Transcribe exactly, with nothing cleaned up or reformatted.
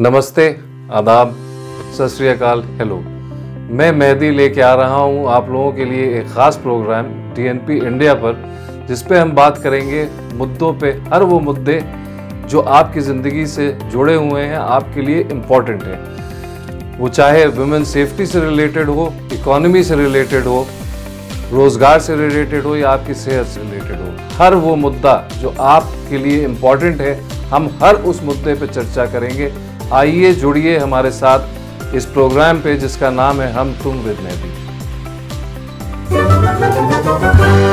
नमस्ते, आदाब, सत श्री अकाल, हेलो। मैं मेहदी लेके आ रहा हूँ आप लोगों के लिए एक ख़ास program T N P India पर, जिस पे हम बात करेंगे मुद्दों पे, हर वो मुद्दे जो आपकी ज़िंदगी से जुड़े हुए हैं, आपके लिए इम्पॉर्टेंट हैं। वो चाहे वुमेन सेफ्टी से रिलेटेड हो, इकोनॉमी से रिलेटेड हो, रोज़गार से रिलेटेड हो या आपकी सेहत से रिलेटेड हो, हर वो मुद्दा जो आपके लिए इम्पॉर्टेंट है, हम हर उस मुद्दे पे चर्चा करेंगे। आइए जुड़िए हमारे साथ इस प्रोग्राम पे जिसका नाम है हम तुम विद मेहदी।